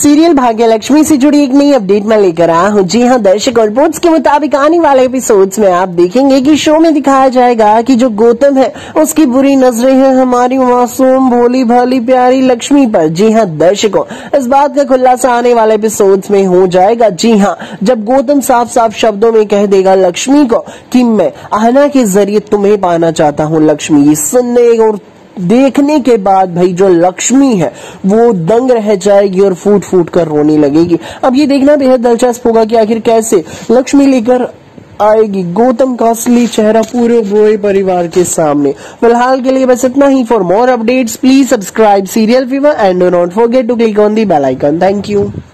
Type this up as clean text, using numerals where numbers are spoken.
Serial Bhagyalakshmi से जुड़ी एक नई अपडेट में लेकर आया हूँ। जी हाँ दर्शक, रिपोर्ट्स के मुताबिक आने वाले एपिसोड्स में आप देखेंगे कि शो में दिखाया जाएगा कि जो गौतम है उसकी बुरी नजरें हैं हमारी मासूम भोली भाली प्यारी लक्ष्मी पर। जी हाँ दर्शकों, इस बात का खुलासा आने वाले एपिसोड्स में हो जाएगा। जी हाँ, जब गौतम साफ साफ शब्दों में कह देगा लक्ष्मी को कि मैं आहना के जरिए तुम्हें पाना चाहता हूँ। लक्ष्मी ये सुनने और देखने के बाद भाई जो लक्ष्मी है वो दंग रह जाएगी और फूट फूट कर रोने लगेगी। अब ये देखना बेहद दिलचस्प होगा कि आखिर कैसे लक्ष्मी लेकर आएगी गौतम का असली चेहरा पूरे बॉय परिवार के सामने। फिलहाल के लिए बस इतना ही। For more updates please subscribe serial fever and do not forget to click on the bell icon. Thank you.